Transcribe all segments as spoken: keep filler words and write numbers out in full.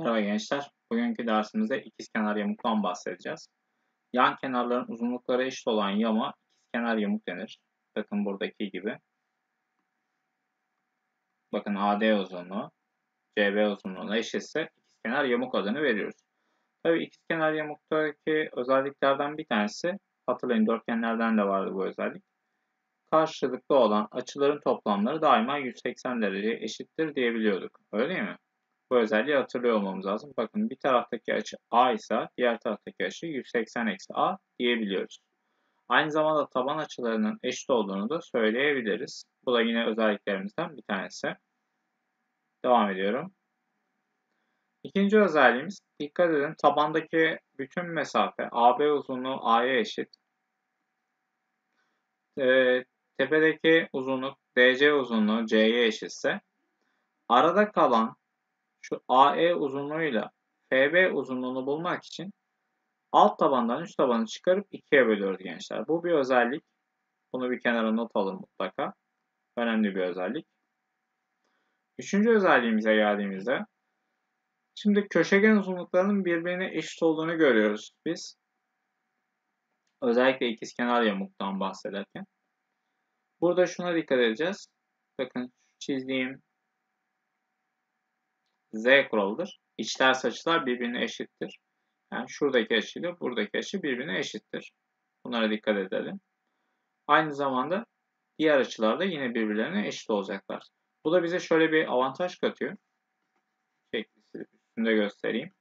Merhaba gençler. Bugünkü dersimizde ikizkenar yamuktan bahsedeceğiz. Yan kenarların uzunlukları eşit olan yama ikizkenar yamuk denir. Bakın buradaki gibi. Bakın A D uzunluğu C B uzunluğuna eşitse ikizkenar yamuk adını veriyoruz. Tabii ikizkenar yamuktaki özelliklerden bir tanesi, hatırlayın dörtgenlerden de vardı bu özellik. Karşılıklı olan açıların toplamları daima yüz seksen dereceye eşittir diyebiliyorduk. Öyle değil mi? Bu özelliği hatırlıyor olmamız lazım. Bakın bir taraftaki açı A ise diğer taraftaki açı yüz seksen eksi A diyebiliyoruz. Aynı zamanda taban açılarının eşit olduğunu da söyleyebiliriz. Bu da yine özelliklerimizden bir tanesi. Devam ediyorum. İkinci özelliğimiz, dikkat edin, tabandaki bütün mesafe A B uzunluğu A'ya eşit. Ee, tepedeki uzunluk D C uzunluğu C'ye eşitse arada kalan şu A E uzunluğuyla F B uzunluğunu bulmak için alt tabandan üst tabanı çıkarıp ikiye bölüyoruz gençler. Bu bir özellik. Bunu bir kenara not alın mutlaka. Önemli bir özellik. Üçüncü özelliğimize geldiğimizde, şimdi köşegen uzunluklarının birbirine eşit olduğunu görüyoruz biz. Özellikle ikizkenar yamuktan bahsederken. Burada şuna dikkat edeceğiz. Bakın çizdiğim Z kuralıdır. İçler açılar birbirine eşittir. Yani şuradaki açıyla buradaki açı birbirine eşittir. Bunlara dikkat edelim. Aynı zamanda diğer açılar da yine birbirlerine eşit olacaklar. Bu da bize şöyle bir avantaj katıyor. Şekli üstünde göstereyim.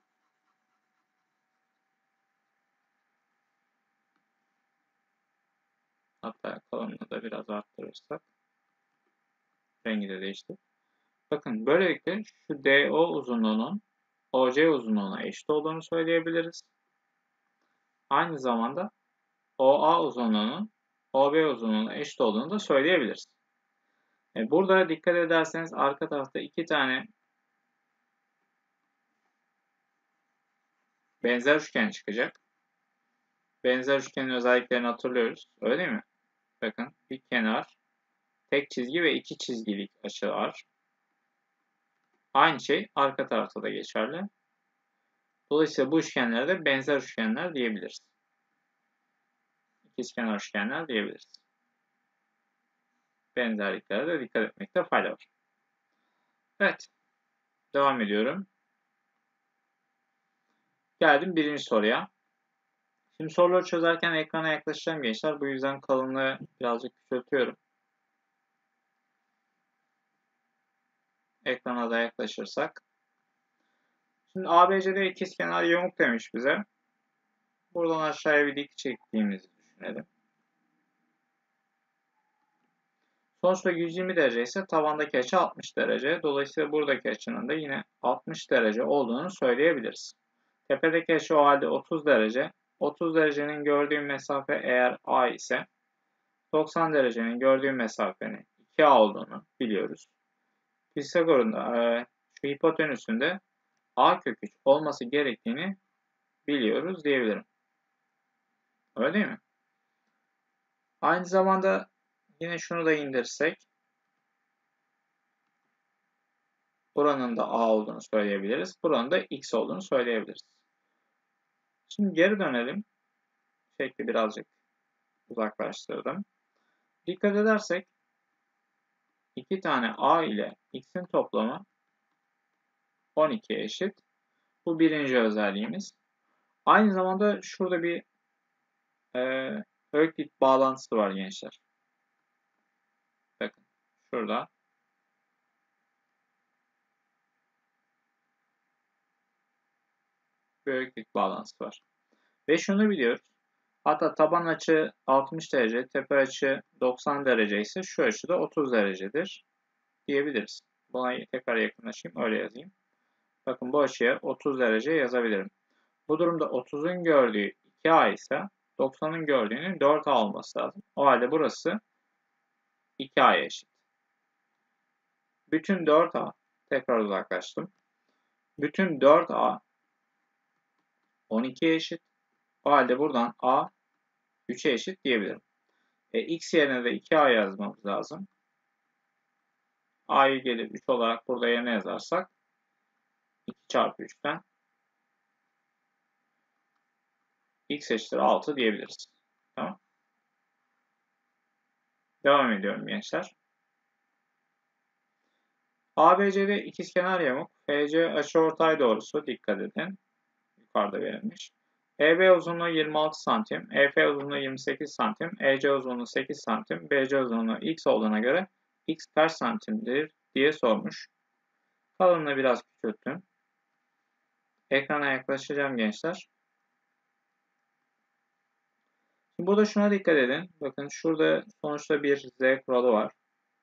Hatta kalınlığı da biraz arttırırsak rengi de değişti. Bakın böylelikle şu D O uzunluğunun O C uzunluğuna eşit olduğunu söyleyebiliriz. Aynı zamanda O A uzunluğunun O B uzunluğuna eşit olduğunu da söyleyebiliriz. Burada dikkat ederseniz arka tarafta iki tane benzer üçgen çıkacak. Benzer üçgenin özelliklerini hatırlıyoruz. Öyle değil mi? Bakın bir kenar, tek çizgi ve iki çizgilik açı var. Aynı şey arka tarafta da geçerli. Dolayısıyla bu üçgenlere de benzer üçgenler diyebiliriz. İkizkenar üçgenler diyebiliriz. Benzerliklere de dikkat etmekte fayda var. Evet. Devam ediyorum. Geldim birinci soruya. Şimdi soruları çözerken ekrana yaklaşacağım gençler. Bu yüzden kalınlığı birazcık küçültüyorum. Ekrana da yaklaşırsak. Şimdi A B C'de ikizkenar yamuk demiş bize. Buradan aşağıya bir dik çektiğimizi düşünelim. Sonuçta yüz yirmi derece ise tavandaki açı altmış derece. Dolayısıyla buradaki açının da yine altmış derece olduğunu söyleyebiliriz. Tepedeki açı o halde otuz derece. otuz derecenin gördüğüm mesafe eğer A ise doksan derecenin gördüğüm mesafenin iki A olduğunu biliyoruz. Pisagor'un e, şu hipotenüsünde A kök üç olması gerektiğini biliyoruz diyebilirim. Öyle değil mi? Aynı zamanda yine şunu da indirsek buranın da A olduğunu söyleyebiliriz. Buranın da X olduğunu söyleyebiliriz. Şimdi geri dönelim. Şekli birazcık uzaklaştırdım. Dikkat edersek iki tane A ile X'in toplamı on ikiye eşit. Bu birinci özelliğimiz. Aynı zamanda şurada bir e, Öklit bağlantısı var gençler. Bakın şurada. Bir Öklit bağlantısı var. Ve şunu biliyoruz. Hatta taban açı altmış derece, tepe açı doksan derece ise şu açı da otuz derecedir diyebiliriz. Buna tekrar yakınlaşayım, öyle yazayım. Bakın bu açıya otuz derece yazabilirim. Bu durumda otuzun gördüğü iki A ise doksanın gördüğünün dört A olması lazım. O halde burası iki A'ya eşit. Bütün dört A, tekrar uzaklaştım. Bütün dört A on ikiye eşit. O halde buradan A üçe eşit diyebilirim. E, X yerine de iki A yazmamız lazım. A'yı gelip üç olarak burada yerine yazarsak iki çarpı üçten x eşittir altı diyebiliriz. Tamam. Devam ediyorum gençler. A B C'de ikizkenar yamuk. F C açıortay doğrusu. Dikkat edin. Yukarıda verilmiş. E B uzunluğu yirmi altı santim. E F uzunluğu yirmi sekiz santim. E C uzunluğu sekiz santim. B C uzunluğu x olduğuna göre x kaç santimdir diye sormuş. Kalınlığı biraz küçülttüm. Ekrana yaklaşacağım gençler. Şimdi burada şuna dikkat edin. Bakın şurada sonuçta bir z kuralı var.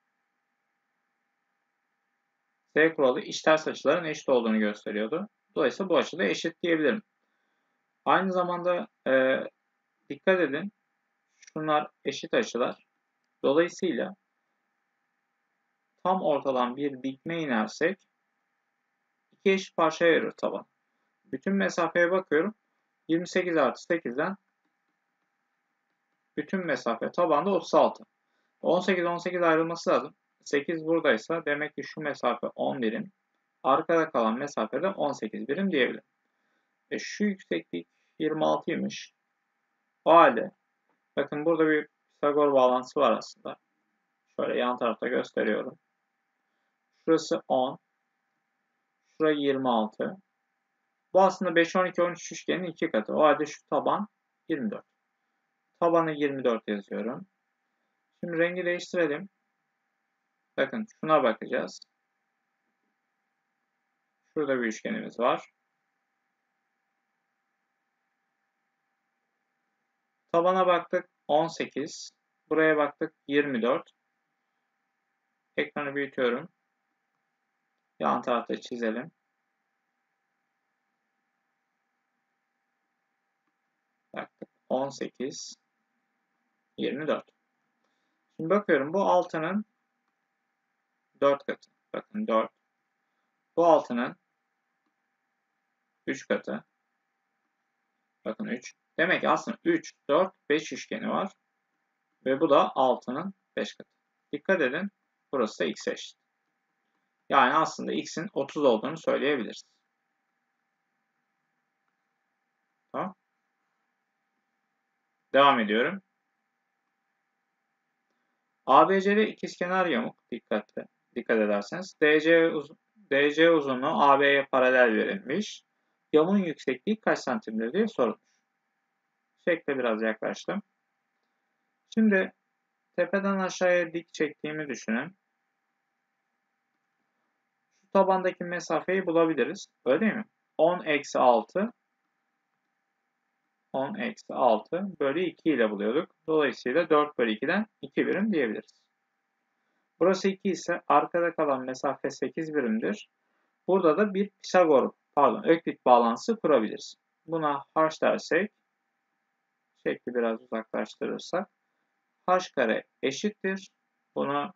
Z kuralı iç ters açıların eşit olduğunu gösteriyordu. Dolayısıyla bu açıda eşit diyebilirim. Aynı zamanda e, dikkat edin. Şunlar eşit açılar. Dolayısıyla tam ortadan bir dikme inersek iki eşit parçaya ayırır taban. Bütün mesafeye bakıyorum. yirmi sekiz artı sekizden bütün mesafe tabanda otuz altı. on sekiz on sekiz ayrılması lazım. sekiz buradaysa demek ki şu mesafe on birim. Arkada kalan mesafede on sekiz birim diyebilirim. E şu yükseklik yirmi altıymış. O halde bakın burada bir Pisagor bağlantısı var aslında. Şöyle yan tarafta gösteriyorum. Şurası on. Şurası yirmi altı. Bu aslında beş, on iki, on üç üçgenin iki katı. O halde şu taban yirmi dört. Tabanı yirmi dört yazıyorum. Şimdi rengi değiştirelim. Bakın şuna bakacağız. Şurada bir üçgenimiz var. Tabana baktık on sekiz. Buraya baktık yirmi dört. Ekranı büyütüyorum. Yan tarafta çizelim. Baktık on sekiz, yirmi dört. Şimdi bakıyorum bu altının dört katı. Bakın dört. Bu altının üç katı. Bakın üç. Demek ki aslında üç, dört, beş üçgeni var. Ve bu da altının beş katı. Dikkat edin. Burası da x'e eşit. Yani aslında x'in otuz olduğunu söyleyebiliriz. Tamam. Devam ediyorum. A B C'de ikizkenar yamuk. Dikkatli. Dikkat ederseniz. D C, uz D C uzunluğu A B'ye paralel verilmiş. Yamuğun yüksekliği kaç santimdir diye sorulmuş. Şekle biraz yaklaştım. Şimdi tepeden aşağıya dik çektiğimi düşünün. Şu tabandaki mesafeyi bulabiliriz. Öyle değil mi? on eksi altı on eksi altı bölü iki ile buluyorduk. Dolayısıyla dört bölü iki'den iki birim diyebiliriz. Burası iki ise arkada kalan mesafe sekiz birimdir. Burada da bir Pisagor, pardon, Öklit bağlantısı kurabiliriz. Buna h dersek, şekli biraz uzaklaştırırsak, h kare eşittir. Bunu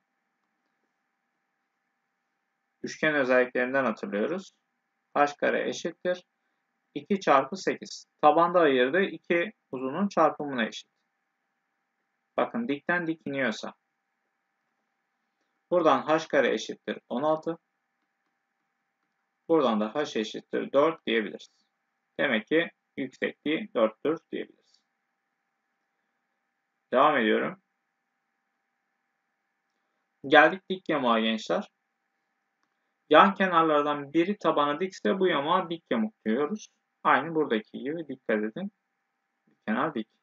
üçgen özelliklerinden hatırlıyoruz. H kare eşittir. iki çarpı sekiz. Tabanda ayırdığı iki uzunun çarpımına eşit. Bakın dikten dik iniyorsa. Buradan h kare eşittir on altı. Buradan da h eşittir dört diyebiliriz. Demek ki yüksekliği dörttür diyebiliriz. Devam ediyorum. Geldik dik yamuğa gençler. Yan kenarlardan biri tabana dikse bu yamuğa dik yamuk diyoruz. Aynı buradaki gibi dikkat edin. Dik kenar dik.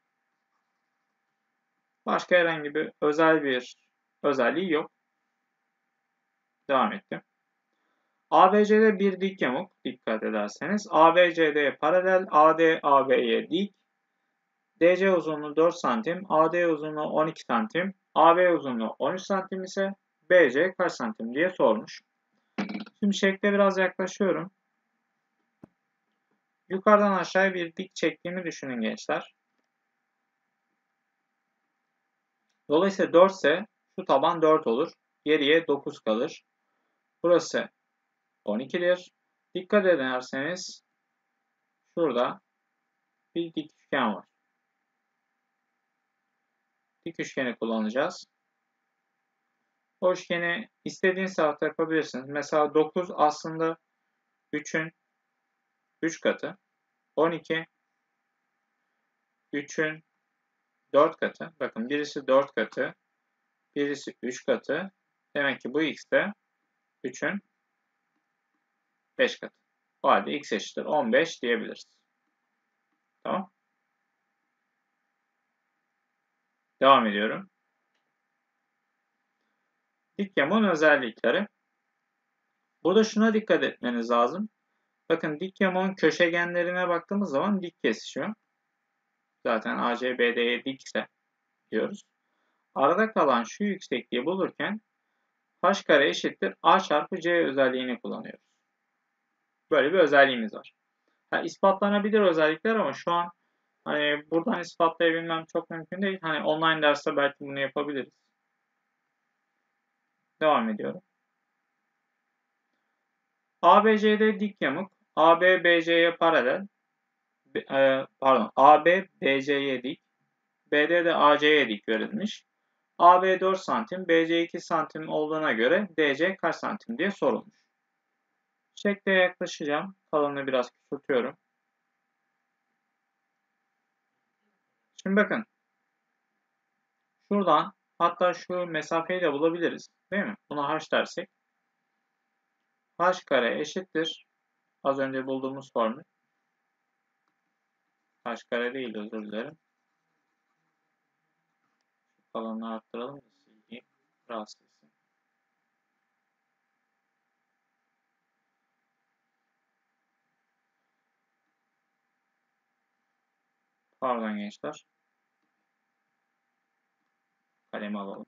Başka herhangi bir özel bir özelliği yok. Devam ettim. A B C'de bir dik yamuk. Dikkat ederseniz. A B C D'ye paralel. A D A B'ye dik. D C uzunluğu dört santim. A D uzunluğu on iki santim. A B uzunluğu on üç santim ise B C kaç santim diye sormuş. Şimdi şekle biraz yaklaşıyorum. Yukarıdan aşağıya bir dik çektiğimi düşünün gençler. Dolayısıyla dört ise şu taban dört olur. Geriye dokuz kalır. Burası on iki'dir. Dikkat ederseniz şurada bir dik üçgen var. Dik üçgeni kullanacağız. O üçgeni istediğiniz tarafta yapabilirsiniz. Mesela dokuz aslında üçün üç katı. on iki üçün dört katı. Bakın birisi dört katı. Birisi üç katı. Demek ki bu x de üçün beş katı. O halde x eşittir on beş diyebiliriz. Tamam. Devam ediyorum. Dik yamuğun özellikleri. Burada şuna dikkat etmeniz lazım. Bakın dik yamuğun köşegenlerine baktığımız zaman dik kesişiyor. Zaten A C B D'ye dikse diyoruz. Arada kalan şu yüksekliği bulurken h kare eşittir a çarpı c özelliğini kullanıyoruz. Böyle bir özelliğimiz var. Ha, ispatlanabilir özellikler ama şu an hani buradan ispatlayabilmem çok mümkün değil. Hani online derste belki bunu yapabiliriz. Devam ediyorum. A B C'de dik yamuk, A B B C'ye paralel, e, pardon, A B B C'ye dik, B D de A C'ye dik verilmiş. A B dört santim, B C iki santim olduğuna göre D C kaç santim diye sorulmuş. Şekle yaklaşacağım. Kalınlığı biraz küçültüyorum. Şimdi bakın. Şuradan hatta şu mesafeyi de bulabiliriz. Değil mi? Buna h dersek. H kare eşittir. Az önce bulduğumuz formül. H kare değil, özür dilerim. Kalınlığı arttıralım da silgiyi rahatsız etsin. Pardon gençler. Kalemi alalım.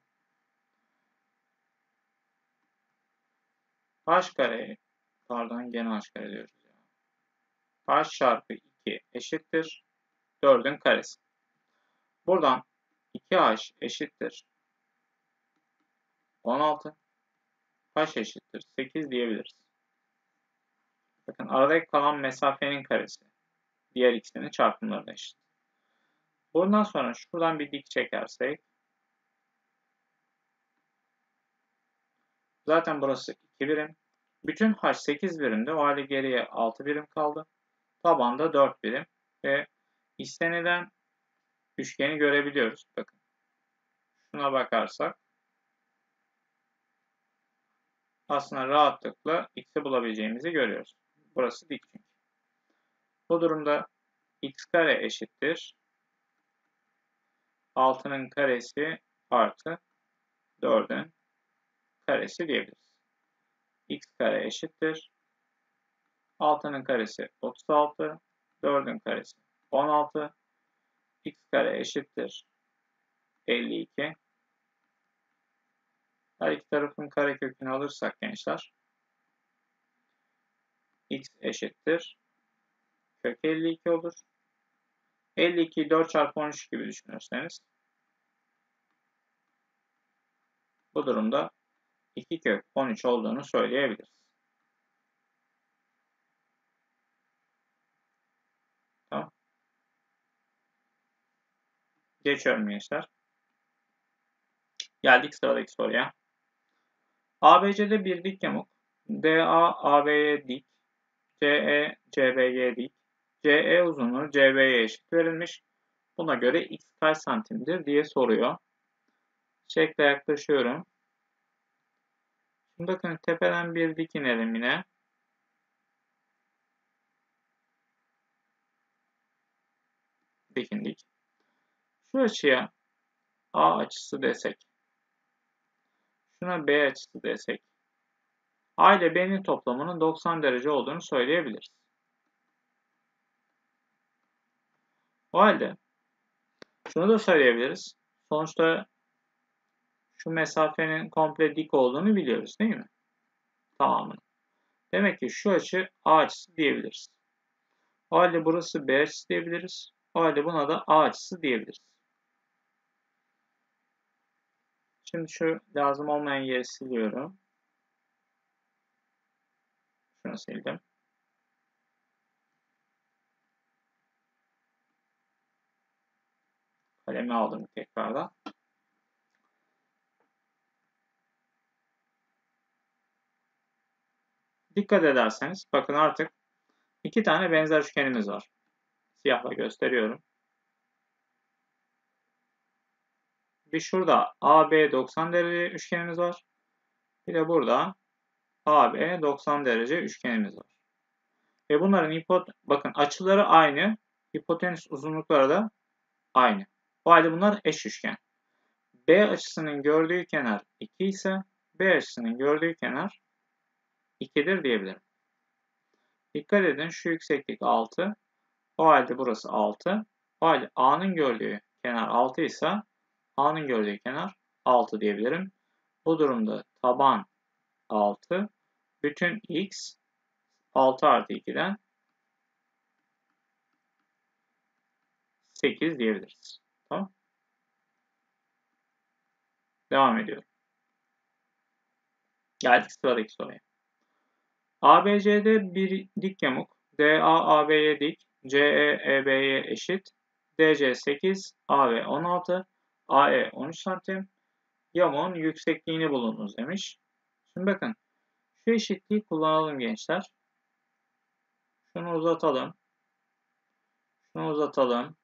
H kare, pardon gene h kare diyoruz ya. H çarpı iki eşittir dördün karesi. Buradan iki h eşittir on altı. H eşittir sekiz diyebiliriz. Bakın aradaki kalan mesafenin karesi. Diğer ikisinin çarpımlarına eşit. Bundan sonra şuradan bir dik çekersek. Zaten burası iki birim. Bütün h sekiz birimde. O halde geriye altı birim kaldı. Tabanda dört birim. Ve istenilen üçgeni görebiliyoruz. Bakın. Şuna bakarsak. Aslında rahatlıkla x'i bulabileceğimizi görüyoruz. Burası dik çünkü. Bu durumda x kare eşittir altının karesi artı dördün karesi diyebiliriz. X kare eşittir altının karesi otuz altı, dördün karesi on altı, x kare eşittir elli iki. Her iki tarafın karekökünü alırsak gençler x eşittir kök elli iki olur. elli ikiyi dört çarpı on üç gibi düşünürseniz bu durumda iki kök on üç olduğunu söyleyebiliriz. Tamam. Geçiyorum gençler. Geldik sıradaki soruya. A B C'de bir dik yamuk. D A A B'ye dik. C E C B'ye dik. C E uzunluğu C B'ye eşit verilmiş. Buna göre x kaç santimdir diye soruyor. Şekle yaklaşıyorum. Şimdi bakın tepeden bir dik inelim yine. Dik indik. Şu açıya A açısı desek. Şuna B açısı desek. A ile B'nin toplamının doksan derece olduğunu söyleyebiliriz. O halde şunu da söyleyebiliriz. Sonuçta şu mesafenin komple dik olduğunu biliyoruz değil mi? Tamamını. Demek ki şu açı A açısı diyebiliriz. O halde burası B açısı diyebiliriz. O halde buna da A açısı diyebiliriz. Şimdi şu lazım olmayan yeri siliyorum. Şunu sildim. Kalemi aldım tekrardan. Dikkat ederseniz bakın artık iki tane benzer üçgenimiz var. Siyahla gösteriyorum. Bir şurada A B doksan derece üçgenimiz var. Bir de burada A B doksan derece üçgenimiz var. Ve bunların hipot bakın açıları aynı. Hipotenüs uzunlukları da aynı. O halde bunlar eş üçgen. B açısının gördüğü kenar iki ise B açısının gördüğü kenar ikidir diyebilirim. Dikkat edin şu yükseklik altı. O halde burası altı. O halde A'nın gördüğü kenar altı ise A'nın gördüğü kenar altı diyebilirim. Bu durumda taban altı. Bütün x altı artı iki'den sekiz diyebiliriz. Tamam. Devam ediyorum. Geldik sıradaki soruya. A B C'de bir dik yamuk. D A A B'ye dik. C E E B'ye eşit. D C sekiz. A B on altı. A E on üç santim. Yamuğun yüksekliğini bulunuz demiş. Şimdi bakın. Şu eşitliği kullanalım gençler. Şunu uzatalım. Şunu uzatalım.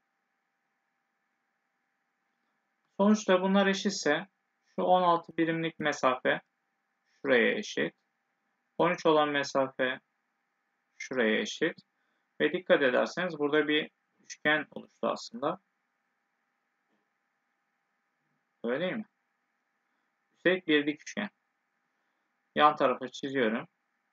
Sonuçta bunlar eşitse şu on altı birimlik mesafe şuraya eşit. on üç olan mesafe şuraya eşit. Ve dikkat ederseniz burada bir üçgen oluştu aslında. Öyle değil mi? Üstelik bir dik üçgen. Yan tarafa çiziyorum.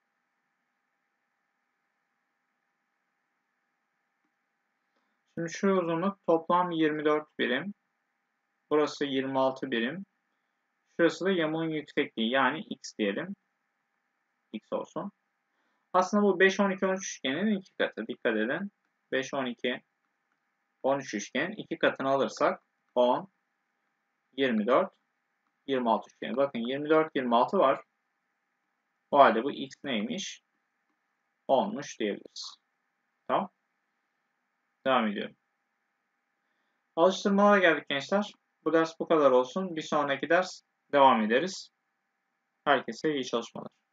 Şimdi şu uzunluk toplam yirmi dört birim. Burası yirmi altı birim. Şurası da yamuğun yüksekliği yani x diyelim. X olsun. Aslında bu beş, on iki, on üç üçgeninin iki katı. Dikkat edin. beş, on iki, on üç üçgenin iki katını alırsak on, yirmi dört, yirmi altı üçgeni. Bakın yirmi dört, yirmi altı var. O halde bu x neymiş? onmuş diyebiliriz. Tamam. Devam ediyorum. Alıştırmalara geldik gençler. Bu ders bu kadar olsun. Bir sonraki ders devam ederiz. Herkese iyi çalışmalar.